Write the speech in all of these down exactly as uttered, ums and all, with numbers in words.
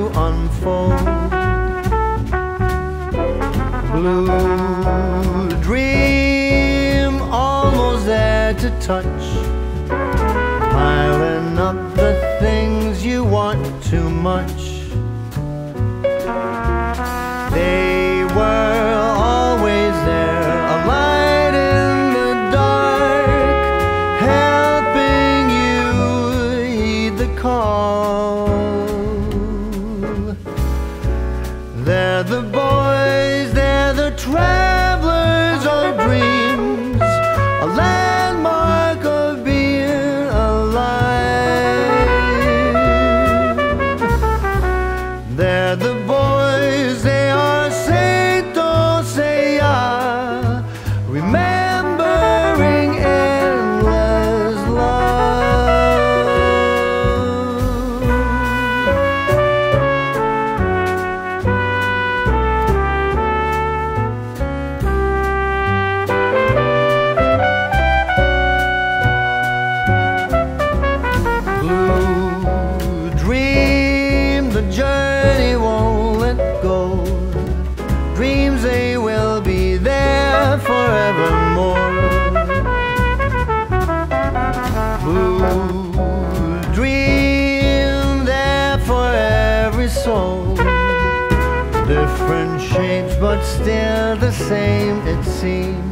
unfold. Blue dream, almost there to touch, piling up the things you want too much. They were always there, a light in the dark, helping you heed the call. They're the boys, they're the travelers of dreams, a landmark of being alive. They're the boys, they are say, don't say ya, remembering endless love. Blue dream, the journey won't let go. Dreams, they will be there forevermore. Blue dream, there for every soul. Different shapes, but still the same, it seems.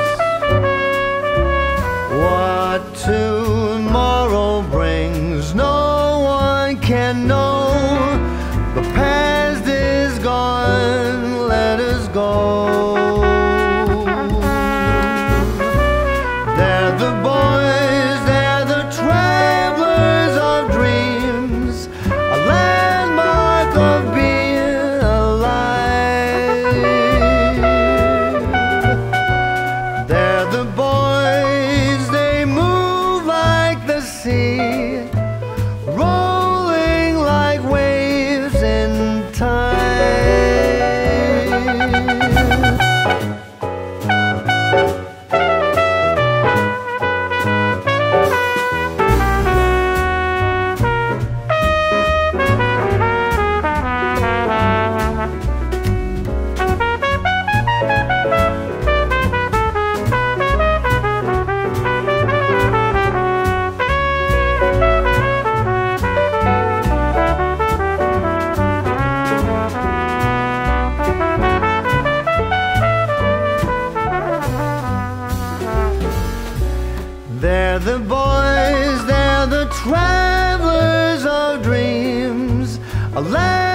What tomorrow brings, no one can know. The past is gone, let us go. They're the boys, they're the travelers of dreams, a landmark of being alive. They're the boys, they move like the sea, rolling like waves in time. They're the boys, they're the travelers of dreams, a land